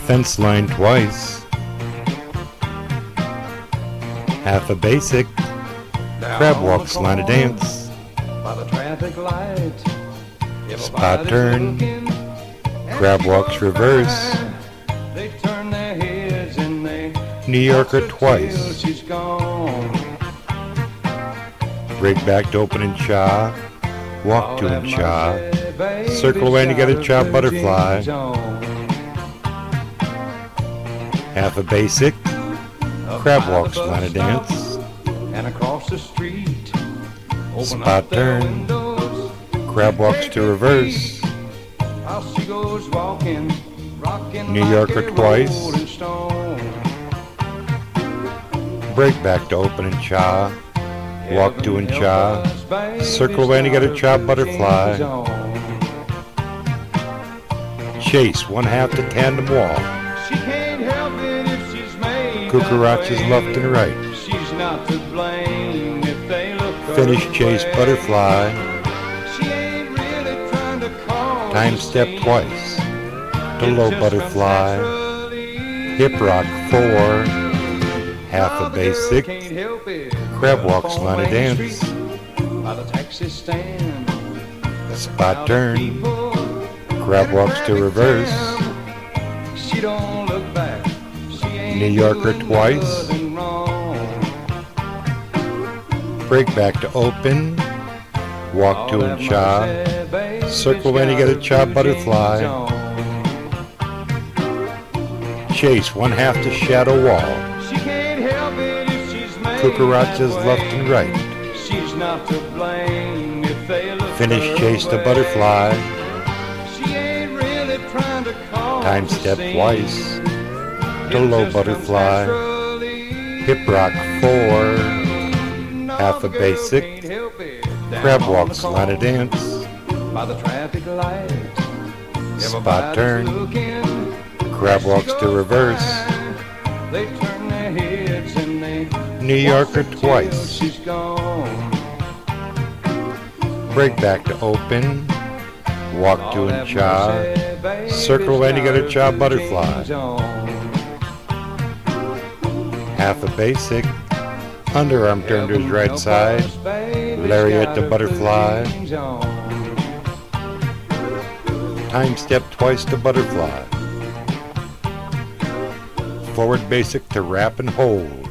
fence line twice, half a basic, crab walks, line of dance, by the traffic light, spot turn, crab walks reverse, they turn their heads and they New Yorker twice, she's gone. break back to open and cha, walk to and cha, circle away and you get a cha butterfly, half a basic, crab walks, line of dance, And across the street, spot turn, crab walks to reverse, how she goes walking, rocking New like Yorker a twice, rolling stone. break back to open and cha, walk to and cha, circle away and you get a cha butterfly, chase one half to tandem wall, She can't help it if she's made cucarachas left and right, She's not to blame if they look finish her chase way. butterfly, She ain't really trying to cause time step twice, to low butterfly, hip rock 4, half a basic, crab walks, line of dance, by the taxi stand, spot turn, crab walks to reverse, she don't look back. She ain't New Yorker doing twice, nothing wrong. break back to open, walk to and cha, circle away and you get a cha butterfly, chase one half to shadow wall, She can't help it if she's made cucarachas that left way. and right, She's not to blame if they look finish her chase to way. butterfly, She ain't really trying to cause time a step scene. twice, to It low just butterfly, comes naturally. hip rock 4, No, half a girl basic, can't help it. Down crab on walks, the line of corner, dance, by the traffic light, spot everybody's turn, looking. crab walks to reverse, They turn their heads and they New Yorker watch her till twice, she's gone. break back to open, walk to and cha, circle away and you get a cha butterfly, half a basic, underarm turn to his right side, lariat to butterfly, time step twice to butterfly, forward basic to wrap and hold,